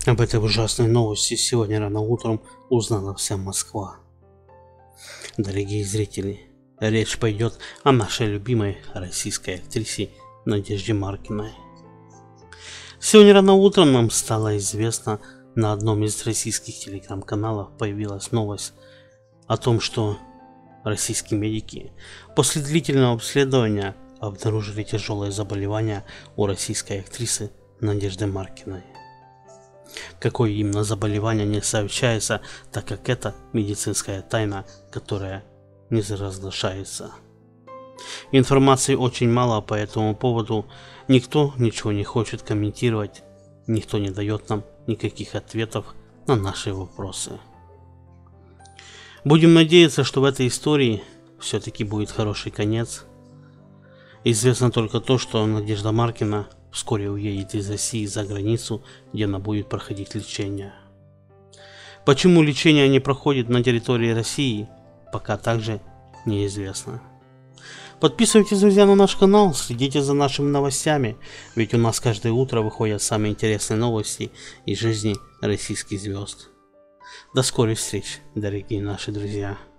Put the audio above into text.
Об этой ужасной новости сегодня рано утром узнала вся Москва. Дорогие зрители, речь пойдет о нашей любимой российской актрисе Надежде Маркиной. Сегодня рано утром нам стало известно, на одном из российских телеграм-каналов появилась новость о том, что российские медики после длительного обследования обнаружили тяжелое заболевание у российской актрисы Надежды Маркиной. Какое именно заболевание не сообщается, так как это медицинская тайна, которая не разглашается. Информации очень мало по этому поводу, никто ничего не хочет комментировать, никто не дает нам никаких ответов на наши вопросы. Будем надеяться, что в этой истории все-таки будет хороший конец. Известно только то, что Надежда Маркина вскоре уедет из России за границу, где она будет проходить лечение. Почему лечение не проходит на территории России, пока также неизвестно. Подписывайтесь, друзья, на наш канал, следите за нашими новостями, ведь у нас каждое утро выходят самые интересные новости из жизни российских звезд. До скорых встреч, дорогие наши друзья.